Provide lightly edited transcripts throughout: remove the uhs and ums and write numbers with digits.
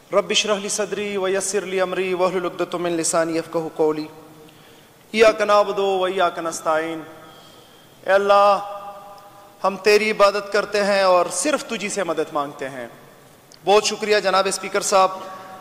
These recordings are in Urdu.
رب اشرح لی صدری ویسر لی امری واحلل عقدۃ من لسانی یفقہوا قولی ایاک نعبد و ایاک نستعین۔ اے اللہ، ہم تیری عبادت کرتے ہیں اور صرف تجھی سے مدد مانگتے ہیں۔ بہت شکریہ جناب اسپیکر صاحب،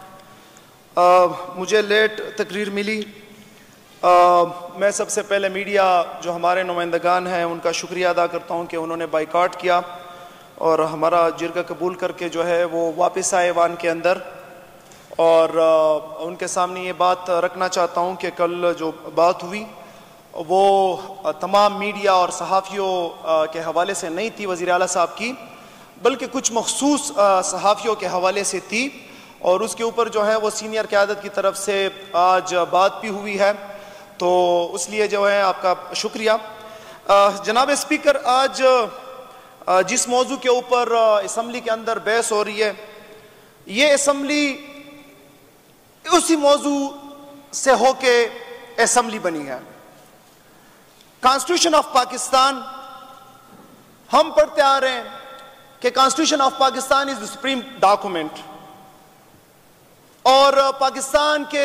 مجھے لیٹ تقریر ملی۔ میں سب سے پہلے میڈیا جو ہمارے نمائندگان ہیں ان کا شکریہ ادا کرتا ہوں کہ انہوں نے بائیکاٹ کیا اور ہمارا جرگہ قبول کر کے جو ہے وہ واپس آئے ایوان کے اندر، اور ان کے سامنے یہ بات رکھنا چاہتا ہوں کہ کل جو بات ہوئی وہ تمام میڈیا اور صحافیوں کے حوالے سے نہیں تھی وزیر اعلیٰ صاحب کی، بلکہ کچھ مخصوص صحافیوں کے حوالے سے تھی، اور اس کے اوپر جو ہے وہ سینئر قیادت کی طرف سے آج بات بھی ہوئی ہے، تو اس لیے جو ہے آپ کا شکریہ۔ جناب اسپیکر، آج جس موضوع کے اوپر اسمبلی کے اندر بحث ہو رہی ہے، یہ اسمبلی اسی موضوع سے ہو کے اسمبلی بنی ہے۔ کانسٹیٹیوشن آف پاکستان ہم پڑھتے آ رہے ہیں کہ constitution of Pakistan is the supreme document, اور پاکستان کے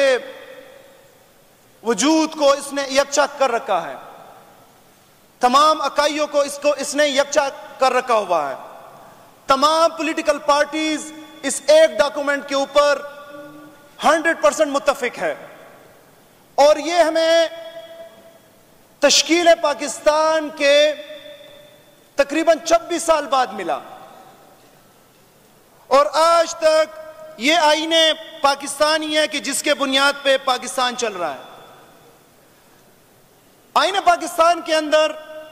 وجود کو اس نے یکجا کر رکھا ہے، تمام اکائیوں کو اس نے یکجا کر رکھا ہوا ہے۔ تمام پولیٹیکل پارٹیز اس ایک ڈاکومنٹ کے اوپر 100% متفق ہے، اور یہ ہمیں تشکیل پاکستان کے تقریباً 26 سال بعد ملا، اور آج تک یہ آئین پاکستانی ہے کہ جس کے بنیاد پہ پاکستان چل رہا ہے۔ آئین پاکستان کے اندر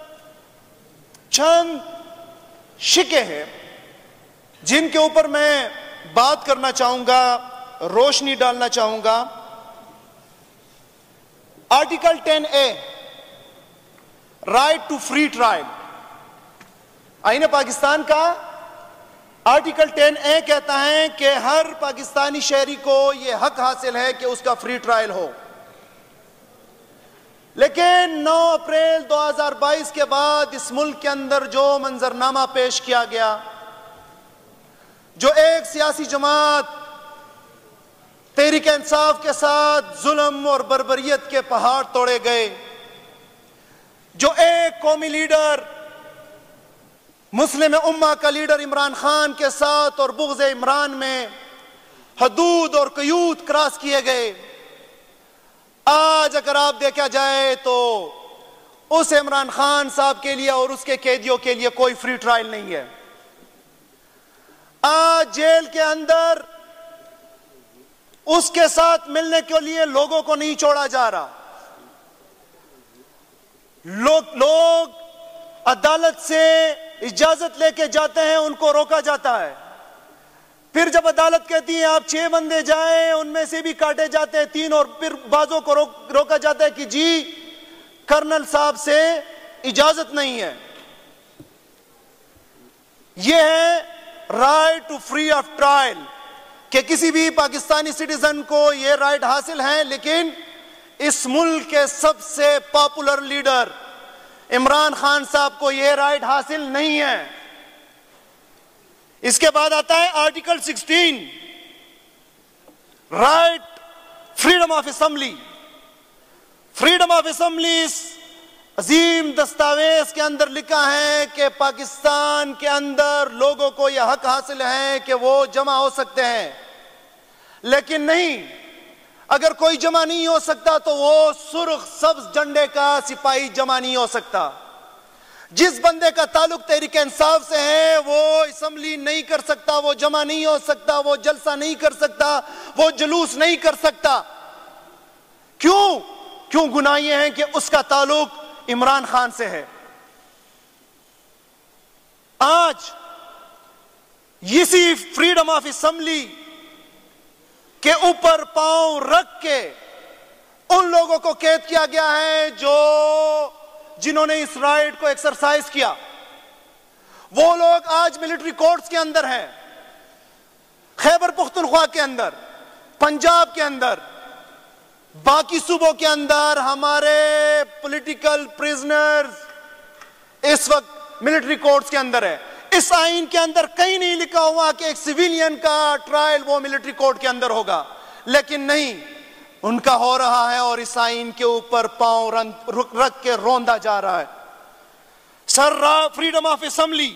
چند شکے ہیں جن کے اوپر میں بات کرنا چاہوں گا، روشنی ڈالنا چاہوں گا۔ Article 10A، right to free trial, آئین پاکستان کا آرٹیکل 10A کہتا ہے کہ ہر پاکستانی شہری کو یہ حق حاصل ہے کہ اس کا فری ٹرائل ہو، لیکن 9 اپریل 2022 کے بعد اس ملک کے اندر جو منظرنامہ پیش کیا گیا، جو ایک سیاسی جماعت تحریک انصاف کے ساتھ ظلم اور بربریت کے پہاڑ توڑے گئے، جو ایک قومی لیڈر مسلم امہ کا لیڈر عمران خان کے ساتھ اور بغض عمران میں حدود اور قیود کراس کیے گئے، آج اگر آپ دیکھا جائے تو اس عمران خان صاحب کے لیے اور اس کے قیدیوں کے لیے کوئی فری ٹرائل نہیں ہے۔ آج جیل کے اندر اس کے ساتھ ملنے کے لیے لوگوں کو نہیں چھوڑا جا رہا، لوگ عدالت سے اجازت لے کے جاتے ہیں، ان کو روکا جاتا ہے، پھر جب عدالت کہتی ہے آپ 6 بندے جائیں، ان میں سے بھی کاٹے جاتے ہیں 3، اور پھر بعضوں کو روکا جاتا ہے کہ جی کرنل صاحب سے اجازت نہیں ہے۔ یہ ہے right to free of trial, کہ کسی بھی پاکستانی سٹیزن کو یہ رائٹ حاصل ہے، لیکن اس ملک کے سب سے پاپولر لیڈر عمران خان صاحب کو یہ رائٹ حاصل نہیں ہے۔ اس کے بعد آتا ہے article 16، right freedom of assembly. Freedom of assembly اس عظیم دستاویز کے اندر لکھا ہے کہ پاکستان کے اندر لوگوں کو یہ حق حاصل ہے کہ وہ جمع ہو سکتے ہیں، لیکن نہیں، اگر کوئی جمع نہیں ہو سکتا تو وہ سرخ سبز جھنڈے کا سپاہی جمع نہیں ہو سکتا۔ جس بندے کا تعلق تحریک انصاف سے ہے وہ اسمبلی نہیں کر سکتا، وہ جمع نہیں ہو سکتا، وہ جلسہ نہیں کر سکتا، وہ جلوس نہیں کر سکتا۔ کیوں گناہ یہ ہے کہ اس کا تعلق عمران خان سے ہے۔ آج اسی فریڈم آف اسمبلی کے اوپر پاؤں رکھ کے ان لوگوں کو قید کیا گیا ہے جنہوں نے اس رائٹ کو ایکسرسائز کیا۔ وہ لوگ آج ملٹری کورٹس کے اندر ہیں، خیبر پختونخوا کے اندر، پنجاب کے اندر، باقی صوبوں کے اندر ہمارے پولیٹیکل پریزنرز اس وقت ملٹری کورٹس کے اندر ہے۔ اس آئین کے اندر کہیں نہیں لکھا ہوا کہ ایک سویلین کا ٹرائل وہ ملٹری کورٹ کے اندر ہوگا، لیکن نہیں، ان کا ہو رہا ہے اور اس آئین کے اوپر پاؤں رکھ کے روندا جا رہا ہے۔ سر، فریڈم آف اسمبلی،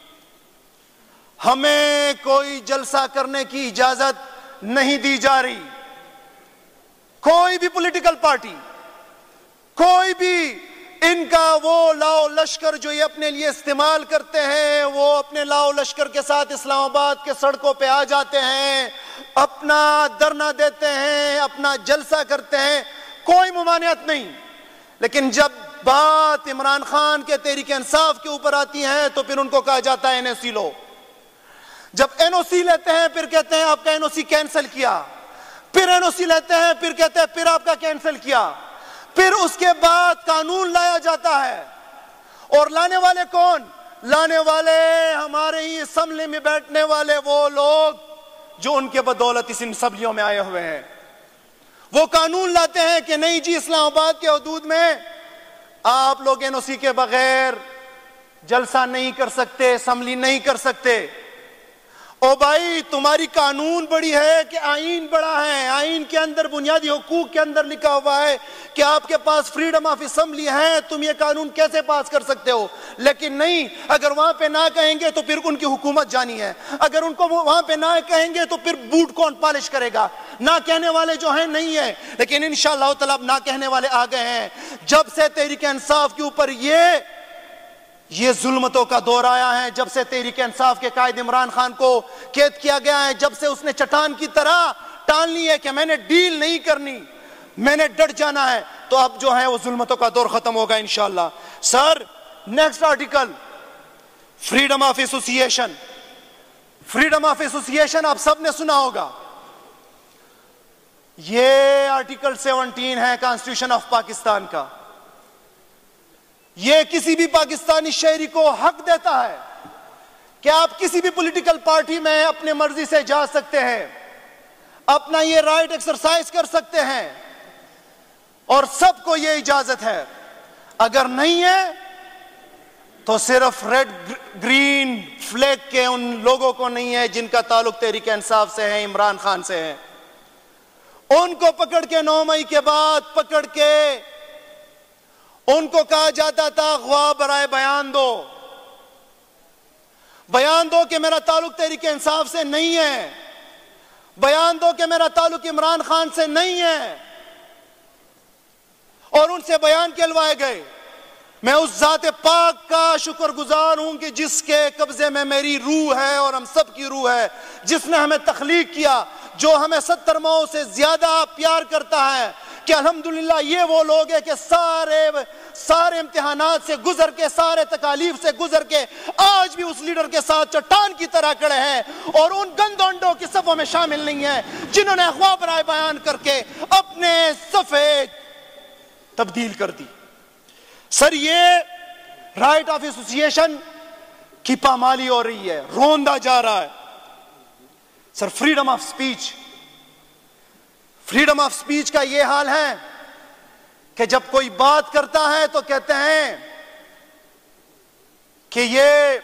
ہمیں کوئی جلسہ کرنے کی اجازت نہیں دی جا رہی۔ کوئی بھی پولیٹیکل پارٹی، کوئی بھی ان کا وہ لاؤ لشکر جو یہ اپنے لیے استعمال کرتے ہیں، وہ اپنے لاؤ لشکر کے ساتھ اسلام آباد کے سڑکوں پہ آ جاتے ہیں، اپنا دھرنا دیتے ہیں، اپنا جلسہ کرتے ہیں، کوئی ممانعت نہیں۔ لیکن جب بات عمران خان کے تحریک انصاف کے اوپر آتی ہے تو پھر ان کو کہا جاتا ہے NOC لو۔ جب NOC لیتے ہیں پھر کہتے ہیں آپ کا NOC کینسل کیا، پھر NOC لیتے ہیں پھر کہتے ہیں پھر آپ کا کینسل کیا، پھر اس کے بعد قانون لایا جاتا ہے۔ اور لانے والے کون؟ لانے والے ہمارے ہی اسمبلی میں بیٹھنے والے وہ لوگ جو ان کے بدولت اس اسمبلیوں میں آئے ہوئے ہیں۔ وہ قانون لاتے ہیں کہ نہیں جی، اسلام آباد کے حدود میں آپ لوگ NOC کے بغیر جلسہ نہیں کر سکتے، اسمبلی نہیں کر سکتے۔ او بھائی، تمہاری قانون بڑی ہے کہ آئین بڑا ہے؟ آئین کے اندر بنیادی حقوق کے اندر لکھا ہوا ہے کہ آپ کے پاس فریڈم آف اسمبلی ہے، تم یہ قانون کیسے پاس کر سکتے ہو؟ لیکن نہیں، اگر وہاں پہ نہ کہیں گے تو پھر ان کی حکومت جانی ہے، اگر ان کو وہاں پہ نہ کہیں گے تو پھر بوٹ کون پالش کرے گا؟ نہ کہنے والے جو ہیں نہیں ہے، لیکن انشاءاللہ تعالی اب نہ کہنے والے آ گئے ہیں۔ جب سے تحریک انصاف کے اوپر یہ ظلمتوں کا دور آیا ہے، جب سے تحریک انصاف کے قائد عمران خان کو قید کیا گیا ہے، جب سے اس نے چٹان کی طرح ٹان لی ہے کہ میں نے ڈیل نہیں کرنی، میں نے ڈٹ جانا ہے، تو اب جو ہے وہ ظلمتوں کا دور ختم ہوگا انشاءاللہ۔ Sir, next article, freedom of association. Freedom of association آپ سب نے سنا ہوگا، یہ آرٹیکل 17 ہے کانسٹیٹیوشن آف پاکستان کا۔ یہ کسی بھی پاکستانی شہری کو حق دیتا ہے کہ آپ کسی بھی پولیٹیکل پارٹی میں اپنے مرضی سے جا سکتے ہیں، اپنا یہ رائٹ ایکسرسائز کر سکتے ہیں، اور سب کو یہ اجازت ہے۔ اگر نہیں ہے تو صرف ریڈ گرین فلیگ کے ان لوگوں کو نہیں ہے جن کا تعلق تحریک انصاف سے ہے، عمران خان سے ہے۔ ان کو پکڑ کے 9 مئی کے بعد پکڑ کے ان کو کہا جاتا تھا اغوا برائے بیان دو، بیان دو کہ میرا تعلق تحریک انصاف سے نہیں ہے، بیان دو کہ میرا تعلق عمران خان سے نہیں ہے، اور ان سے بیان کہلوائے گئے۔ میں اس ذات پاک کا شکر گزار ہوں کہ جس کے قبضے میں میری روح ہے اور ہم سب کی روح ہے، جس نے ہمیں تخلیق کیا، جو ہمیں 70 ماؤں سے زیادہ پیار کرتا ہے، کہ الحمدللہ یہ وہ لوگ ہیں کہ سارے امتحانات سے گزر کے، سارے تکالیف سے گزر کے آج بھی اس لیڈر کے ساتھ چٹان کی طرح کھڑے ہیں، اور ان گندونڈوں کی صفوں میں شامل نہیں ہیں جنہوں نے اغوا برائے بیان کر کے اپنے صفحے تبدیل کر دی۔ سر، یہ رائٹ آف ایسوسیشن کی پامالی ہو رہی ہے، روندا جا رہا ہے۔ Sir, freedom of speech, freedom of speech کا یہ حال ہے کہ جب کوئی بات کرتا ہے تو کہتے ہیں کہ یہ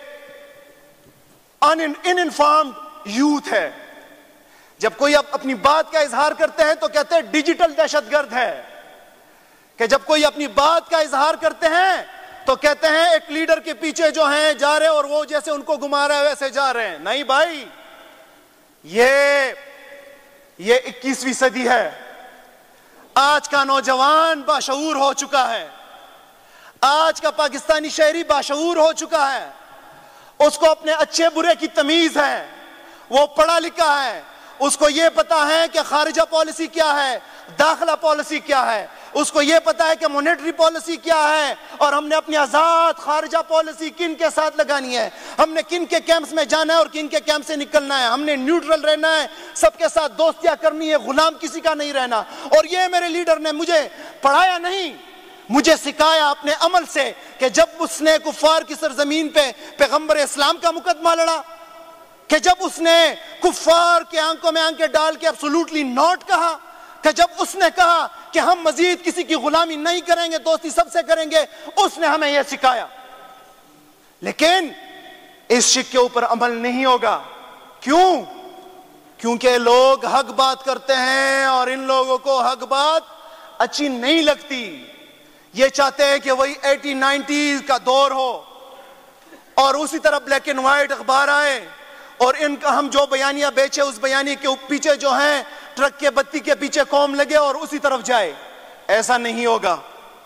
انفارمڈ یوتھ ہے، جب کوئی اپنی بات کا اظہار کرتے ہیں تو کہتے ہیں ڈیجیٹل دہشت گرد ہے، کہ جب کوئی اپنی بات کا اظہار کرتے ہیں تو کہتے ہیں ایک لیڈر کے پیچھے جو ہیں جا رہے اور وہ جیسے ان کو گھما رہے ویسے جا رہے ہیں۔ نہیں بھائی، یہ 21ویں صدی ہے، آج کا نوجوان باشعور ہو چکا ہے، آج کا پاکستانی شہری باشعور ہو چکا ہے، اس کو اپنے اچھے برے کی تمیز ہے، وہ پڑھا لکھا ہے، اس کو یہ پتا ہے کہ خارجہ پالیسی کیا ہے، داخلہ پالیسی کیا ہے، اس کو یہ پتا ہے کہ مونیٹری پالیسی کیا ہے، اور ہم نے اپنی آزاد خارجہ پالیسی کن کے ساتھ لگانی ہے، ہم نے کن کے کیمپس میں جانا ہے اور کن کے کیمپ سے نکلنا ہے، ہم نے نیوٹرل رہنا ہے، سب کے ساتھ دوستیاں کرنی ہے، غلام کسی کا نہیں رہنا۔ اور یہ میرے لیڈر نے مجھے پڑھایا نہیں، مجھے سکھایا اپنے عمل سے، کہ جب اس نے کفار کی سرزمین پہ پیغمبر اسلام کا مقدمہ لڑا، کہ جب اس نے کفار کے آنکھوں میں آنکھیں ڈال کے ایبسولوٹلی ناٹ کہا، کہ جب اس نے کہا کہ ہم مزید کسی کی غلامی نہیں کریں گے، دوستی سب سے کریں گے، اس نے ہمیں یہ سکھایا۔ لیکن اس شک کے اوپر عمل نہیں ہوگا. کیوں؟ کیونکہ لوگ حق بات کرتے ہیں اور ان لوگوں کو حق بات اچھی نہیں لگتی. یہ چاہتے ہیں کہ وہی 80-90 کا دور ہو اور اسی طرح بلیک اینڈ وائٹ اخبار آئے اور ان کا ہم جو بیانیہ بیچے اس بیانیے کے پیچھے جو ہیں ٹرک کے بتی کے پیچھے قوم لگے اور اسی طرف جائے. ایسا نہیں ہوگا.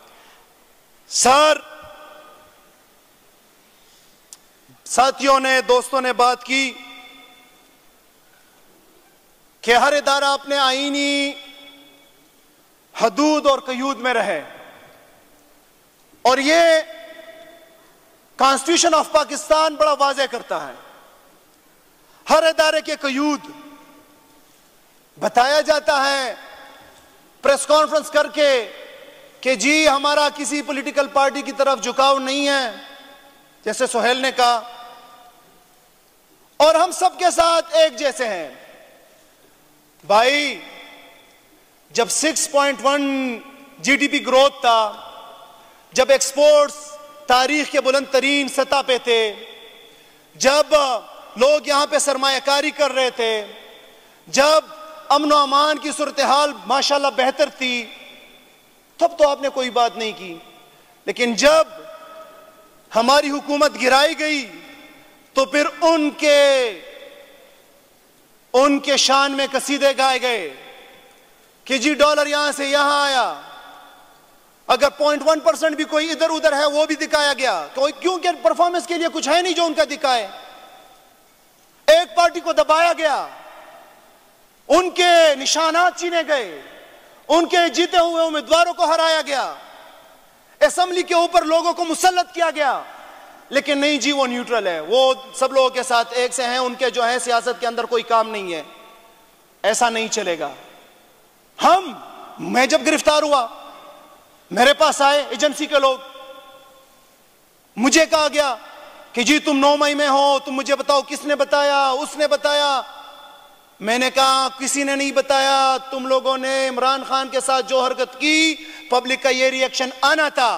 سر ساتھیوں نے دوستوں نے بات کی کہ ہر ادارہ اپنے آئینی حدود اور قیود میں رہے اور یہ کانسٹیٹیوشن آف پاکستان بڑا واضح کرتا ہے. ہر ادارے کے قیود بتایا جاتا ہے پریس کانفرنس کر کے کہ جی ہمارا کسی پولیٹیکل پارٹی کی طرف جھکاؤ نہیں ہے, جیسے سہیل نے کہا, اور ہم سب کے ساتھ ایک جیسے ہیں. بھائی جب 6.1 جی ڈی پی گروتھ تھا, جب ایکسپورٹس تاریخ کے بلند ترین سطح پہ تھے, جب لوگ یہاں پہ سرمایہ کاری کر رہے تھے, جب امن و امان کی صورتحال ماشاءاللہ بہتر تھی, تب تو آپ نے کوئی بات نہیں کی. لیکن جب ہماری حکومت گرائی گئی تو پھر ان کے شان میں قصیدے گائے گئے کہ جی ڈالر یہاں سے یہاں آیا. اگر 0.1% بھی کوئی ادھر ادھر ہے وہ بھی دکھایا گیا, کیونکہ پرفارمنس کے لیے کچھ ہے نہیں جو ان کا دکھائے. ایک پارٹی کو دبایا گیا, ان کے نشانات چھینے گئے, ان کے جیتے ہوئے امیدواروں کو ہرایا گیا, اسمبلی کے اوپر لوگوں کو مسلط کیا گیا. لیکن نہیں جی وہ نیوٹرل ہے, وہ سب لوگوں کے ساتھ ایک سے ہیں, ان کے جو ہے سیاست کے اندر کوئی کام نہیں ہے. ایسا نہیں چلے گا. میں جب گرفتار ہوا میرے پاس آئے ایجنسی کے لوگ, مجھے کہا گیا کہ جی تم 9 مئی میں ہو, تم مجھے بتاؤ کس نے بتایا, اس نے بتایا. میں نے کہا کسی نے نہیں بتایا, تم لوگوں نے عمران خان کے ساتھ جو حرکت کی پبلک کا یہ ری ایکشن آنا تھا.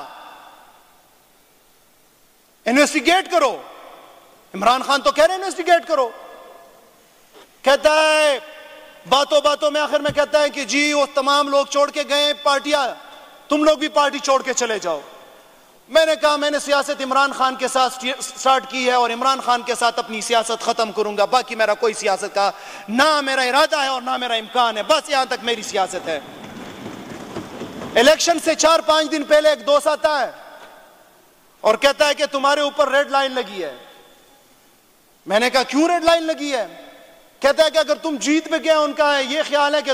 انویسٹیگیٹ کرو. عمران خان تو کہہ رہے انویسٹیگیٹ کرو. کہتا ہے باتوں باتوں میں آخر میں کہتا ہے کہ جی وہ تمام لوگ چھوڑ کے گئے پارٹیاں, تم لوگ بھی پارٹی چھوڑ کے چلے جاؤ. میں نے کہا میں نے سیاست عمران خان کے ساتھ سٹارٹ کی ہے اور عمران خان کے ساتھ اپنی سیاست ختم کروں گا. باقی میرا کوئی سیاست کا نہ میرا ارادہ ہے اور نہ میرا امکان ہے. بس یہاں تک میری سیاست ہے. الیکشن سے 4-5 دن پہلے ایک دوست آتا ہے اور کہتا ہے کہ تمہارے اوپر ریڈ لائن لگی ہے. میں نے کہا کیوں ریڈ لائن لگی ہے؟ کہتا ہے کہ اگر تم جیت پہ گئے, ان کا یہ خیال ہے کہ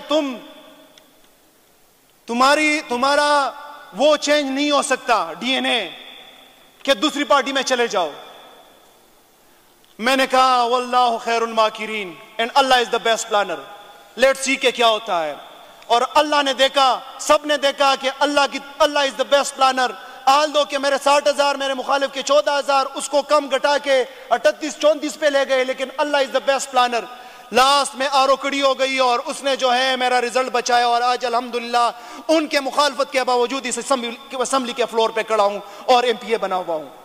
تمہارا وہ چینج نہیں ہو سکتا ڈی این اے کہ دوسری پارٹی میں چلے جاؤ. میں نے کہا واللہ خیر الماکرین and Allah is the best planner. Let's see کہ کیا ہوتا ہے. اور اللہ نے دیکھا, سب نے دیکھا کہ اللہ از دا بیسٹ پلانر. آل دو کہ میرے 60,000 میرے مخالف کے 14,000 اس کو کم گھٹا کے 38-34 پہ لے گئے, لیکن Allah is the best planner. Last میں آرو کڑی ہو گئی اور اس نے جو ہے میرا رزلٹ بچایا اور آج الحمدللہ ان کے مخالفت کے باوجود اس اسمبلی کے فلور پہ کھڑا ہوں اور ایم پی اے بنا ہوا ہوں.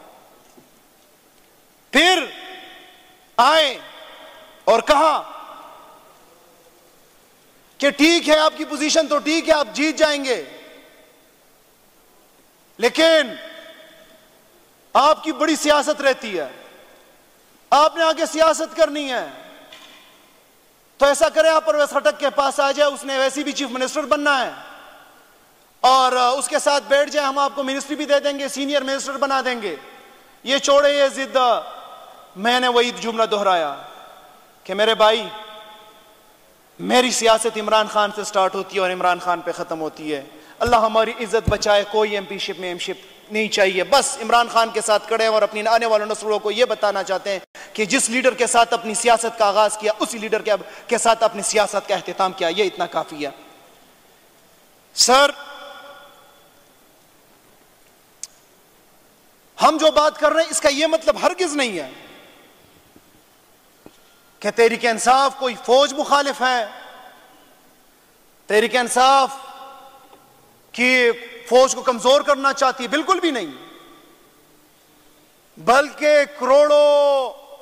پھر آئے اور کہا کہ ٹھیک ہے آپ کی پوزیشن تو ٹھیک ہے, آپ جیت جائیں گے, لیکن آپ کی بڑی سیاست رہتی ہے, آپ نے آگے سیاست کرنی ہے. تو ایسا کریں آپ پرویز خٹک کے پاس آ جائے, اس نے ویسی بھی چیف منسٹر بننا ہے, اور اس کے ساتھ بیٹھ جائے, ہم آپ کو منسٹری بھی دے دیں گے, سینئر منسٹر بنا دیں گے. یہ چھوڑے یہ ضد. میں نے وہی جملہ دہرایا کہ میرے بھائی میری سیاست عمران خان سے سٹارٹ ہوتی ہے اور عمران خان پہ ختم ہوتی ہے. اللہ ہماری عزت بچائے, کوئی ایم پی شپ میں ایم شپ نہیں چاہیے. بس عمران خان کے ساتھ کھڑے ہیں اور اپنی آنے والوں نسلوں کو یہ بتانا چاہتے ہیں کہ جس لیڈر کے ساتھ اپنی سیاست کا آغاز کیا اسی لیڈر کے ساتھ اپنی سیاست کا اختتام کیا. یہ اتنا کافی ہے. سر ہم جو بات کر رہے ہیں اس کا یہ مطلب ہرگز نہیں ہے کہ تحریک انصاف کوئی فوج مخالف ہے, تحریک انصاف کی فوج کو کمزور کرنا چاہتی ہے, بالکل بھی نہیں. بلکہ کروڑوں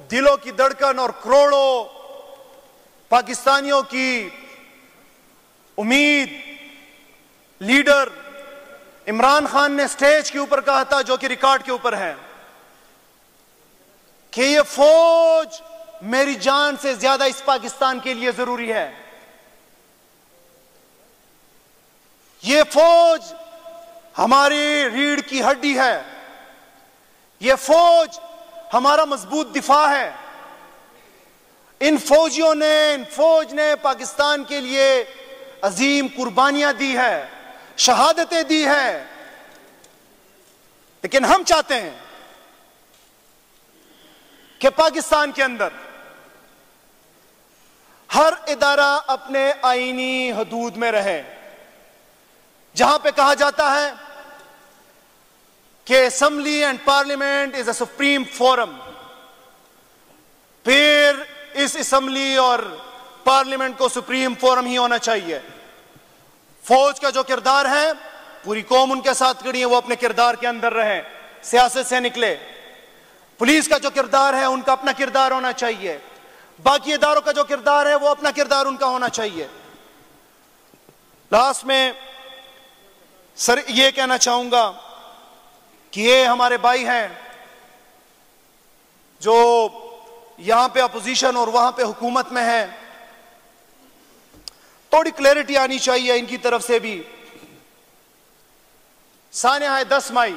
دلوں کی دھڑکن اور کروڑوں پاکستانیوں کی امید لیڈر عمران خان نے سٹیج کے اوپر کہا تھا، جو کہ ریکارڈ کے اوپر ہے، کہ یہ فوج میری جان سے زیادہ اس پاکستان کے لیے ضروری ہے، یہ فوج ہماری ریڑھ کی ہڈی ہے، یہ فوج ہمارا مضبوط دفاع ہے۔ ان فوج نے پاکستان کے لیے عظیم قربانیاں دی ہے، شہادتیں دی ہے، لیکن ہم چاہتے ہیں کہ پاکستان کے اندر ہر ادارہ اپنے آئینی حدود میں رہے، جہاں پہ کہا جاتا ہے کہ assembly and parliament is a supreme forum, پھر اس اسمبلی اور پارلیمنٹ کو سپریم فورم ہی ہونا چاہیے۔ فوج کا جو کردار ہے، پوری قوم ان کے ساتھ کھڑی ہے، وہ اپنے کردار کے اندر رہے، سیاست سے نکلے۔ پولیس کا جو کردار ہے، ان کا اپنا کردار ہونا چاہیے۔ باقی اداروں کا جو کردار ہے، وہ اپنا کردار ان کا ہونا چاہیے۔ لاسٹ میں سر یہ کہنا چاہوں گا کہ یہ ہمارے بھائی ہیں جو یہاں پہ اپوزیشن اور وہاں پہ حکومت میں ہیں، تھوڑی کلیئرٹی آنی چاہیے ان کی طرف سے بھی۔ سانحہ 10 مئی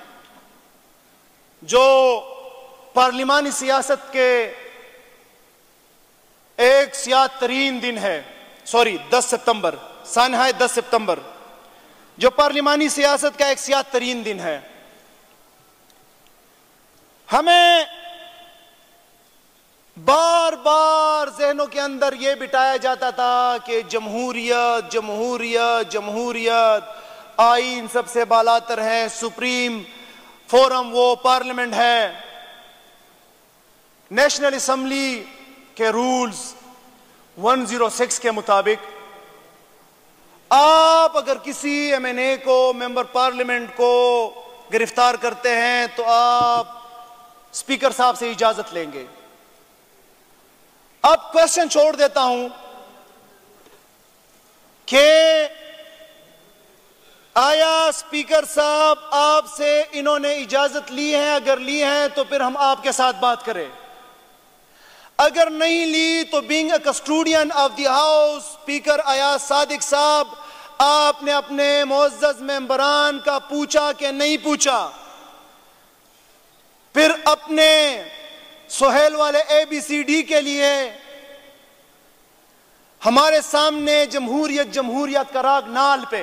جو پارلیمانی سیاست کے ایک سیاہ ترین دن ہے، 10 ستمبر، سانحہ 10 ستمبر جو پارلیمانی سیاست کا ایک سیاہ ترین دن ہے، ہمیں بار بار ذہنوں کے اندر یہ بٹھایا جاتا تھا کہ جمہوریت جمہوریت جمہوریت، آئین سب سے بالاتر ہے، سپریم فورم وہ پارلیمنٹ ہے، نیشنل اسمبلی کے رولز 106 کے مطابق آپ اگر کسی ایم این اے کو، ممبر پارلیمنٹ کو گرفتار کرتے ہیں تو آپ اسپیکر صاحب سے اجازت لیں گے۔ اب کوشچن چھوڑ دیتا ہوں کہ آیا اسپیکر صاحب آپ سے انہوں نے اجازت لی ہے؟ اگر لی ہے تو پھر ہم آپ کے ساتھ بات کریں، اگر نہیں لی تو being a custodian of the house speaker Ayaz Sadiq صاحب، آپ نے اپنے معزز ممبران کا پوچھا کہ نہیں پوچھا؟ پھر اپنے سہیل والے ABCD کے لیے ہمارے سامنے جمہوریت جمہوریت کا راگ نال پہ،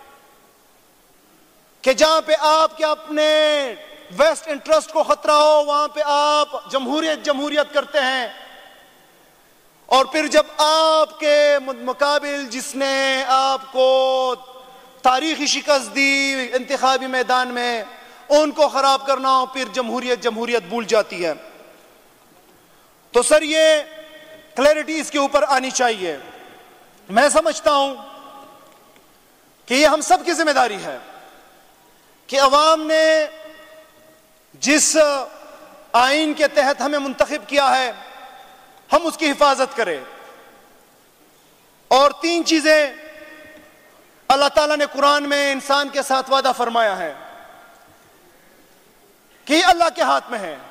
کہ جہاں پہ آپ کے اپنے ویسٹ انٹرسٹ کو خطرہ ہو وہاں پہ آپ جمہوریت جمہوریت کرتے ہیں، اور پھر جب آپ کے مقابل جس نے آپ کو تاریخی شکست دی انتخابی میدان میں، ان کو خراب کرنا ہو، پھر جمہوریت جمہوریت بھول جاتی ہے۔ تو سر یہ کلیئرٹی اس کے اوپر آنی چاہیے۔ میں سمجھتا ہوں کہ یہ ہم سب کی ذمہ داری ہے کہ عوام نے جس آئین کے تحت ہمیں منتخب کیا ہے ہم اس کی حفاظت کریں، اور 3 چیزیں اللہ تعالیٰ نے قرآن میں انسان کے ساتھ وعدہ فرمایا ہے کہ یہ اللہ کے ہاتھ میں ہے،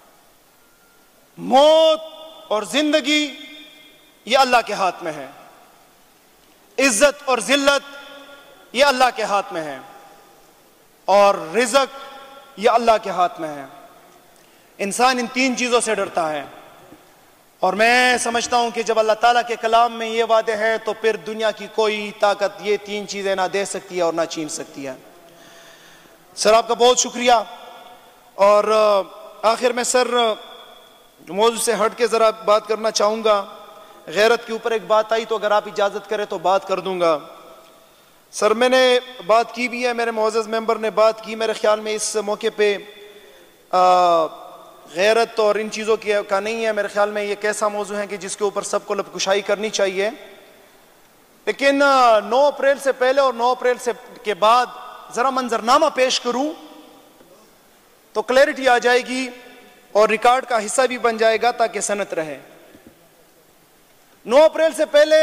موت اور زندگی یہ اللہ کے ہاتھ میں ہے، عزت اور ذلت یہ اللہ کے ہاتھ میں ہے، اور رزق یہ اللہ کے ہاتھ میں ہے۔ انسان ان 3 چیزوں سے ڈرتا ہے، اور میں سمجھتا ہوں کہ جب اللہ تعالیٰ کے کلام میں یہ وعدے ہیں تو پھر دنیا کی کوئی طاقت یہ 3 چیزیں نہ دے سکتی ہے اور نہ چھین سکتی ہے۔ سر آپ کا بہت شکریہ، اور آخر میں سر موضوع سے ہٹ کے ذرا بات کرنا چاہوں گا۔ غیرت کے اوپر ایک بات آئی تو اگر آپ اجازت کریں تو بات کر دوں گا۔ سر میں نے بات کی بھی ہے، میرے معزز ممبر نے بات کی، میرے خیال میں اس موقع پہ غیرت اور ان چیزوں کا نہیں ہے، میرے خیال میں یہ ایک ایسا موضوع ہے کہ جس کے اوپر سب کو لب کشائی کرنی چاہیے، لیکن 9 اپریل سے پہلے اور 9 اپریل کے بعد ذرا منظرنامہ پیش کروں تو کلیئرٹی آ جائے گی اور ریکارڈ کا حصہ بھی بن جائے گا تاکہ سنت رہے۔ 9 اپریل سے پہلے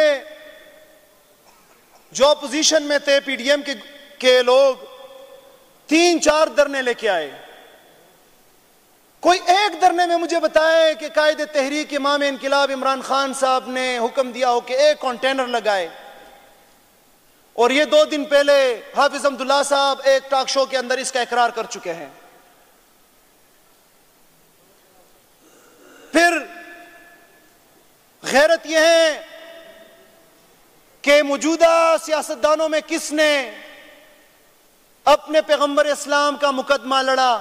جو اپوزیشن میں تھے پی ڈی ایم کے لوگ 3-4 دھرنے لے کے آئے۔ کوئی ایک دھرنے میں مجھے بتائے کہ قائد تحریک امام انقلاب عمران خان صاحب نے حکم دیا ہو کہ ایک کنٹینر لگائے۔ اور یہ 2 دن پہلے حافظ عبداللہ صاحب ایک ٹاک شو کے اندر اس کا اقرار کر چکے ہیں۔ پھر غیرت یہ ہے کہ موجودہ سیاستدانوں میں کس نے اپنے پیغمبر اسلام کا مقدمہ لڑا؟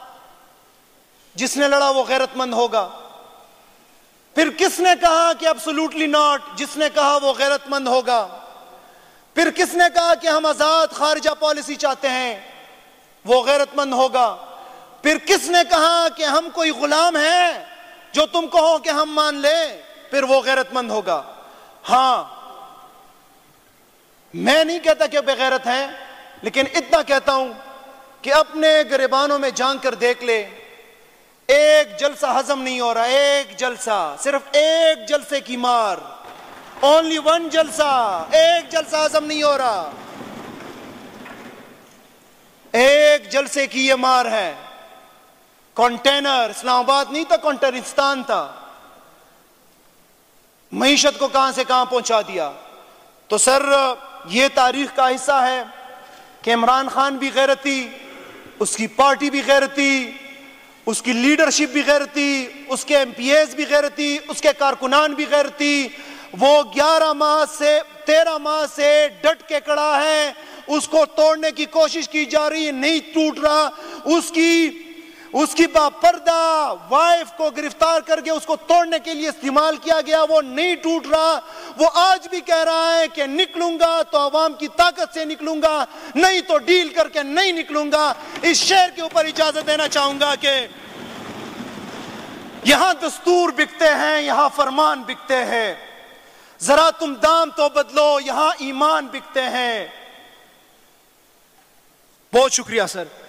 جس نے لڑا وہ غیرت مند ہوگا۔ پھر کس نے کہا کہ ابسولوٹلی ناٹ؟ جس نے کہا وہ غیرت مند ہوگا۔ پھر کس نے کہا کہ ہم آزاد خارجہ پالیسی چاہتے ہیں؟ وہ غیرت مند ہوگا۔ پھر کس نے کہا کہ ہم کوئی غلام ہیں جو تم کہو کہ ہم مان لیں؟ پھر وہ غیرت مند ہوگا۔ ہاں، میں نہیں کہتا کہ بغیرت ہیں، لیکن اتنا کہتا ہوں کہ اپنے گریبانوں میں جان کر دیکھ لے، ایک جلسہ ہضم نہیں ہو رہا، ایک جلسہ، صرف ایک جلسے کی مار، only one جلسہ، ایک جلسہ ہضم نہیں ہو رہا، ایک جلسے کی یہ مار ہے۔ کنٹینر اسلام آباد نہیں تھا، کنٹرستان تھا، معیشت کو کہاں سے کہاں پہنچا دیا۔ تو سر یہ تاریخ کا حصہ ہے کہ عمران خان بھی غیرتی، اس کی پارٹی بھی غیرتی، اس کی لیڈرشپ بھی غیرتی، اس کے ایم پی ایز بھی غیرتی، اس کے کارکنان بھی غیرتی۔ وہ 13 ماہ سے ڈٹ کے کڑا ہے، اس کو توڑنے کی کوشش کی جا رہی ہے، نہیں ٹوٹ رہا۔ اس کی باپردہ وائف کو گرفتار کر کے اس کو توڑنے کے لیے استعمال کیا گیا، وہ نہیں ٹوٹ رہا۔ وہ آج بھی کہہ رہا ہے کہ نکلوں گا تو عوام کی طاقت سے نکلوں گا، نہیں تو ڈیل کر کے نہیں نکلوں گا۔ اس شعر کے اوپر اجازت دینا چاہوں گا کہ یہاں دستور بکتے ہیں، یہاں فرمان بکتے ہیں، ذرا تم دام تو بدلو، یہاں ایمان بکتے ہیں۔ بہت شکریہ سر۔